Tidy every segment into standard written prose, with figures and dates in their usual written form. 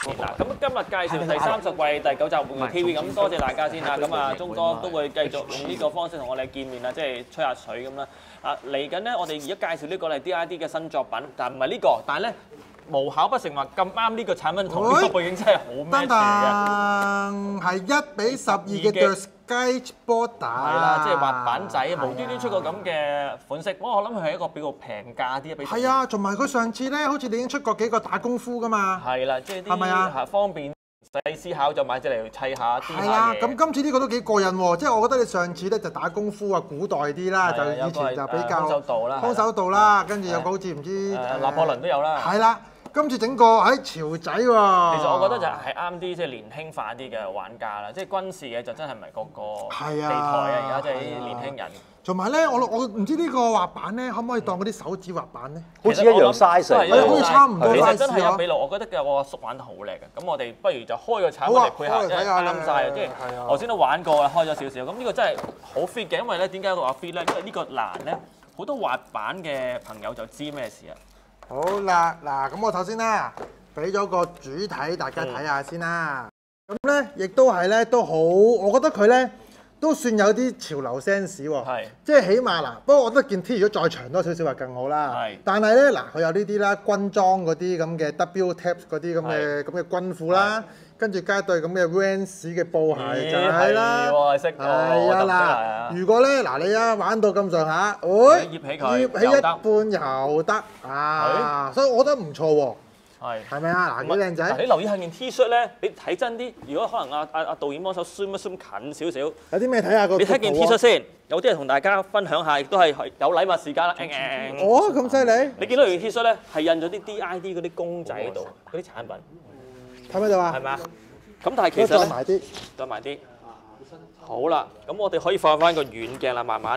嗱，咁今日介紹第30季第9集玩具 TV， 咁多謝大家先啦。咁啊，鐘哥都會繼續用呢個方式同我哋見面啦，即係吹下水咁啦。啊，嚟緊咧，我哋而家介紹呢個係 DID 嘅新作品，但唔係呢個，但係咧無巧不成話咁啱呢個產品同呢個背景真係好 match 嘅。 係1:12嘅 Skateboarder， 係啦，即係滑板仔，無端端出個咁嘅款式，我諗佢係一個比較平價啲嘅比。 係啊，同埋佢上次咧，好似你已經出過幾個打功夫噶嘛。 係啦，即係係咪啊？ 啲方便細思考就買隻嚟砌下啲係啦，咁今次呢個都幾過癮喎，即係我覺得你上次咧就打功夫啊，古代啲啦，就以前就比較空手道啦， 空手道啦，跟住有個好似唔知拿破崙都有啦。 係啦。今次整個喺潮仔喎， 其實我覺得就係啱啲即係年輕化啲嘅玩家啦，即係軍事嘅就真係唔係個個地台啊！而家即係啲年輕人。同埋咧，我唔知呢個滑板咧，可唔可以當嗰啲手指滑板咧？ 好似一樣 size， 係好似差唔多 size。 其實真係1:6，我覺得嘅我阿叔玩得好叻嘅。咁我哋不如就開個產品嚟配合，即係啱晒。即係頭先都玩過啦，開咗少少。咁呢個真係好 fit 嘅，因為咧點解我話 fit 咧？因為呢個欄咧，好多滑板嘅朋友就知咩事啊！ 好啦，嗱，咁我頭先啦，俾咗個主體大家睇下先啦。咁咧，亦都係咧，都好，我覺得佢咧都算有啲潮流 sense 喎。係，即係起碼嗱，不過我覺得件 T 如果再長多少少就更好啦。係，但係咧嗱，佢有呢啲啦，軍裝嗰啲咁嘅 W tape 嗰啲咁嘅軍褲啦，跟住加對咁嘅 Vans 嘅布鞋就係啦。係啊嗱，如果咧嗱你啊玩到咁上下，醃起一半又得啊，所以我覺得唔錯喎。係咪啊？嗱，幾靚仔！ 你留意下件 T 恤咧，你睇真啲。如果可能阿導演幫手 zoom 一 zoom 近少少， 有啲咩睇下個？ 你睇件 T 恤先，有啲人同大家分享下，亦都係有禮物時間啦。 哦，咁犀利！ 你見到件 T 恤咧，係印咗啲 DID 嗰啲公仔喺度，嗰啲產品。 睇唔睇到啊？ 係咪啊？咁但係其實再埋啲， 再埋啲。好啦，咁我哋可以放翻個遠鏡啦，慢慢。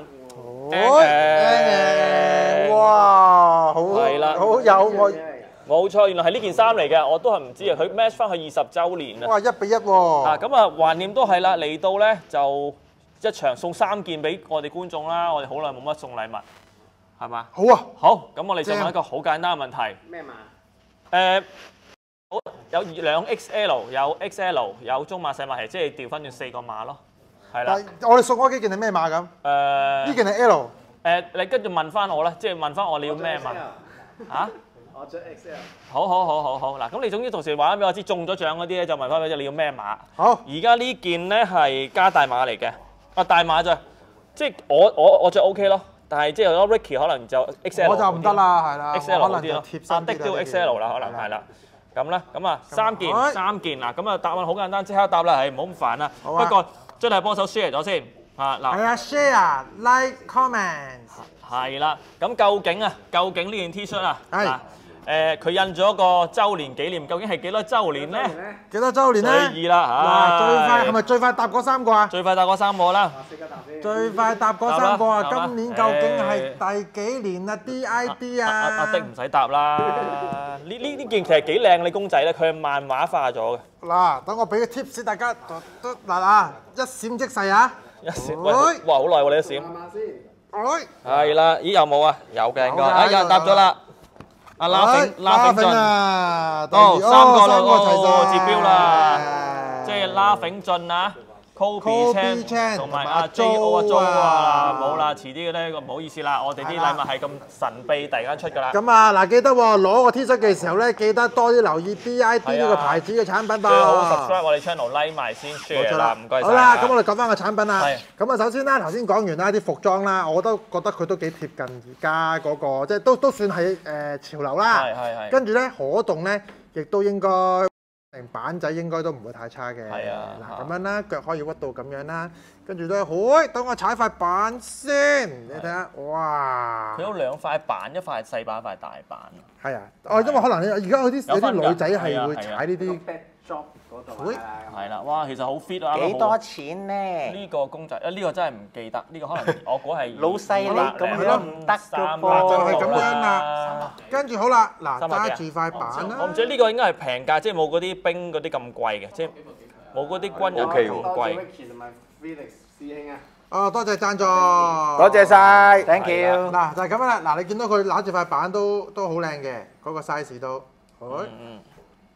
哇！好係啦， 好有我。 冇錯，原來係呢件衫嚟嘅，我都係唔知啊。佢 match 翻去20週年啊！ 哇，1:1喎！ 啊，咁啊，懷念都係啦，嚟到咧就一場送3件俾我哋觀眾啦。我哋好耐冇乜送禮物，係嘛？ 好啊！ 好，咁我哋就問一個好簡單嘅問題。 咩碼？ 好有2XL，有 XL， 有中碼、細碼，係即係調翻轉4個碼咯，係啦。 我哋送嗰幾件係咩碼咁？呢件係 L。 你跟住問翻我啦，即係問翻我你要咩碼？嚇？ 我着 XL。 好嗱，咁你總之同時話俾我知中咗獎嗰啲咧，就問翻你要咩碼？ 好。 而家呢件咧係加大碼嚟嘅，大碼咋？即係我着 OK 咯，但係即係我 Ricky 可能就 XL。我就唔得啦，係啦。 XL 好啲咯，阿的都 XL 啦，可能係啦。咁啦，咁啊3件嗱，咁啊答案好簡單，即刻答啦，係唔好咁煩啦。不過真係幫手 share 咗先啊嗱。 係啊 ，share、like、comment。 係啦，咁究竟呢件 T 恤啊？ 係。 佢印咗個週年紀念，究竟係幾多週年咧？ 幾多週年咧？ 最易啦嚇！ 嗱，最快係咪最快答嗰3個啊？ 最快答嗰3個啦！ 最快答嗰3個啊！今年究竟係第幾年啊？DID 啊！ 阿的唔使答啦！呢件其實幾靚你公仔咧，佢係漫畫化咗嘅。 嗱，等我俾個 tips 大家，嗱一閃即逝啊！ 一閃，哇好耐喎你一閃。係啦，咦有冇啊？有嘅應該，有人答咗啦。阿拉炳啊， 到3個齊接標啦，即係拉炳俊啊 ，Kobe Chan 同埋阿 Jo 啊，冇啦，遲啲嘅咧，唔好意思啦，我哋啲禮物係咁神秘，突然間出㗎啦。 咁啊，嗱記得喎，攞個 T 恤嘅時候咧，記得多啲留意 DID 呢個牌子嘅產品噃。 最好 subscribe 我哋 channel like 埋先 share 啦，唔該曬。 好啦，咁我哋講翻個產品啦。咁啊，首先啦，頭先講完啦啲服裝啦，我都覺得佢都幾貼近而家嗰個，即係都算係潮流啦。係。跟住咧，可動咧，亦都應該板仔應該都唔會太差嘅。係啊。嗱咁樣啦，腳可以屈到咁樣啦，跟住咧，等我踩塊板先，你睇下，哇！ 佢有2塊板，一塊係細板，一塊大板。係啊。因為可能而家有啲女仔係會踩呢啲。 係啦，哇，其實好 fit 啊！ 幾多錢咧？ 呢個公仔呢個真係唔記得，呢個可能我估係老細你咁樣唔得㗎噃， 就係咁樣啦。跟住好啦，嗱揸住塊板啦。 我唔知呢個應該係平價，即係冇嗰啲冰嗰啲咁貴嘅，即係冇嗰啲軍人咁貴。 哦，多謝贊助， 多謝晒 ，thank you。 嗱就係咁樣啦，嗱你見到佢攞住塊板都好靚嘅，嗰個 size 都。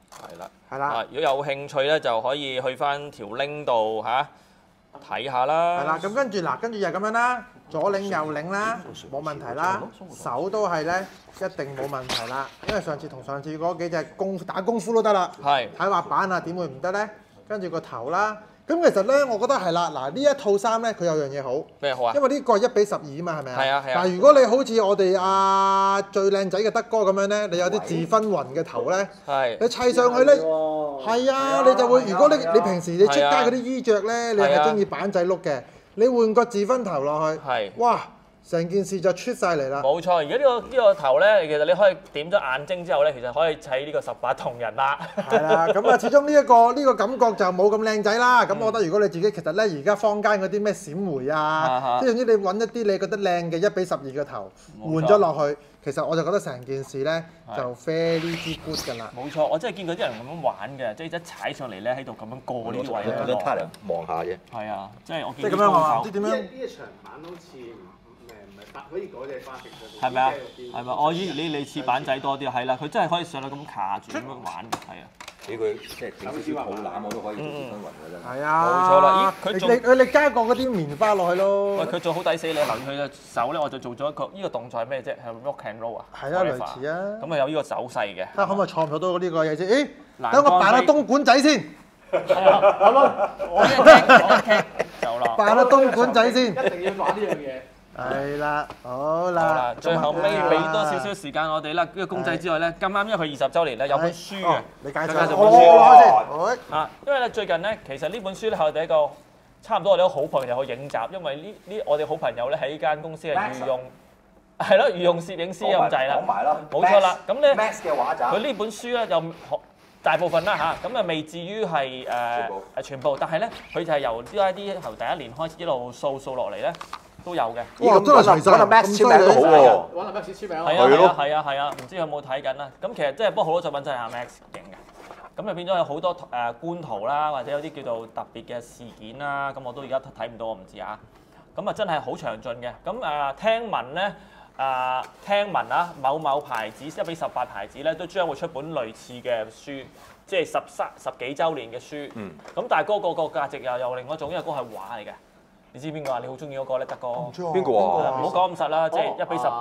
係啦， 係啦。 如果有興趣咧，就可以去翻條 link 度嚇睇下啦。 係啦，咁跟住跟住就咁樣啦，左領右領啦，冇問題啦，手都係咧一定冇問題啦，因為上次同上次嗰幾隻打功夫都得啦。 係。 睇滑板啊，點會唔得咧？跟住個頭啦。咁其實咧，我覺得係啦，嗱呢一套衫咧，佢有樣嘢好。 咩好啊？ 因為呢個係1:12嘛，係咪啊？ 係啊係啊。 但係如果你好似我哋最靚仔嘅德哥咁樣咧，你有啲自分雲嘅頭咧，你砌上去咧，係啊，你就會。如果你平時你出街嗰啲衣着咧，你係中意板仔碌嘅，你換個自分頭落去，哇！成件事就出晒嚟啦！ 冇錯，而家呢個頭咧，其實你可以點咗眼睛之後咧，其實可以砌呢個18銅人啦。 係啦，咁啊，始終呢個感覺就冇咁靚仔啦。咁我覺得如果你自己其實咧，而家坊間嗰啲咩閃回啊，即係總之你揾一啲你覺得靚嘅1:12嘅頭換咗落去，其實我就覺得成件事咧就 very good 㗎啦。 冇錯，我真係見過啲人咁樣玩嘅，即係一踩上嚟咧喺度咁樣過呢啲位咧。 攤嚟望下啫。 係啊，即係我見。 即係咁樣啊？唔知點樣？ 呢一場版好似唔係可以改隻花色嘅。 係咪啊？係咪？我以為你似板仔多啲，係啦，佢真係可以上到咁卡住咁樣玩，係啊。 俾佢即係整少少肚腩，我都可以做自分雲嘅真係。 係啊。 冇錯啦，咦？佢仲你加個嗰啲棉花落去咯。 喂，佢做好抵死，你留意佢嘅手咧，我就做咗一個呢個動作係咩啫？係 rock and roll 啊。 係啊，類似啊。 咁啊有呢個手勢嘅。 睇下可唔可以創造到呢個嘢先？誒，等我扮下東莞仔先。 係啊，好咯，我一聽就啦。 扮下東莞仔先。 一定要玩呢樣嘢。 係啦，好啦。 好啦，最後尾俾多少少時間我哋啦。呢個公仔之外咧，咁啱因為佢20週年咧有本書嘅， 你介紹本書因為咧最近咧，其實呢本書咧係我哋一個差唔多我哋啲好朋友去影集，因為呢我哋好朋友咧喺呢間公司係御用，係咯御用攝影師咁滯啦。 講埋啦， 冇錯啦。咁咧 Max 嘅畫集， 佢呢本書咧就大部分啦嚇，咁啊未至於係全部，但係咧佢就係由 DID 由第1年開始一路掃落嚟咧。都有嘅， 哇！真係齊晒， 揾阿 Max 簽名都好喎。 揾阿 Max 簽名係啊，唔知佢有冇睇緊啦？咁其實即係不過好多作品真係阿 Max 影嘅，咁就變咗有好多官圖啦，或者有啲叫做特別嘅事件啦，咁我都而家睇唔到，我唔知啊。咁啊真係好詳盡嘅，咁聽聞咧聽聞啊，某某牌子1:18牌子咧都將會出本類似嘅書，即係十幾週年嘅書。咁但係嗰個價值又另外一種，因為嗰個係畫嚟嘅。你知邊個啊？你好中意嗰個咧，德哥。 邊個啊？ 唔好講咁實啦，即係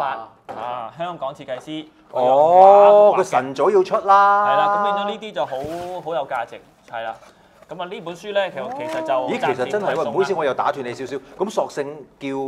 1:18香港設計師。 哦，佢晨早要出啦。 係啦，咁變咗呢啲就好有價值，係啦。咁啊呢本書咧，其實就咦，其實真係喎，唔好意思，我又打斷你少少。咁索性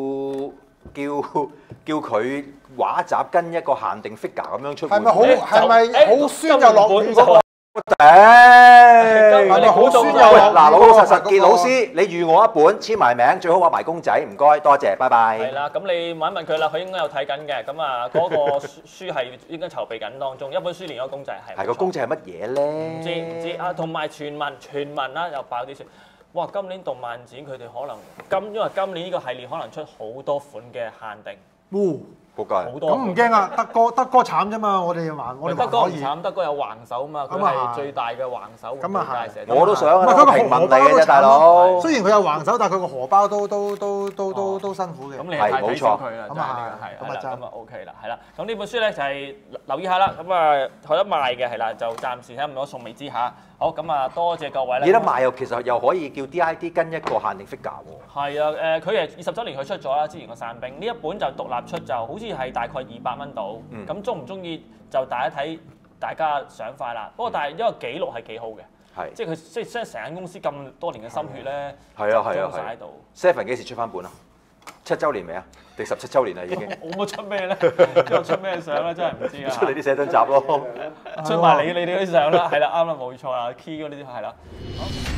叫佢畫集跟一個限定 figure 咁樣出。 係咪好酸又落雨嗰個？ 頂， 係咪好酸又嗱，老老實實，傑老師，你預我一本，簽埋名，最好畫埋公仔，唔該，多謝，拜拜。 係啦，咁你問一問佢啦，佢應該有睇緊嘅。咁啊，嗰個書係應該籌備緊當中，一本書連咗公仔係。 係個公仔係乜嘢咧？ 唔知啊，同埋傳聞啦，又爆啲書。哇！今年動漫展佢哋可能因為今年呢個系列可能出好多款嘅限定。 仆街！ 好多咁唔驚啊，德哥慘啫嘛，我哋德哥可以。 唔慘，德哥有橫手嘛，佢係最大嘅橫手。 咁啊係， 我都想啊， 佢個平民荷包嚟嘅啫，大佬。 雖然佢有橫手，但係佢個荷包都辛苦嘅。 咁你係太睇小佢啦， 咁啊係啦，咁啊 OK 啦，係啦。咁呢本書咧就係留意下啦，咁啊有得賣嘅係啦，就暫時睇唔到，送未知嚇。好，咁啊多謝各位咧。 有得賣又其實又可以叫 DID 跟一個限定 figure 喎。 係啊，佢係20週年佢出咗啦，之前個散兵呢一本就獨立出，就好似係大概200蚊到。咁中唔中意就大家睇大家想法啦。不過但係因為記錄係幾好嘅， 係即係佢即係成間公司咁多年嘅心血咧， 係啊集中曬喺度。 Seven 幾時出翻本啊？7週年未啊？定17週年啦已經。 我冇出咩咧？又出咩相咧？真係唔知啊！ 出你啲寫真集咯。 出埋你哋嗰啲相啦，係啦，啱啦，冇錯啦，key 嗰啲係啦。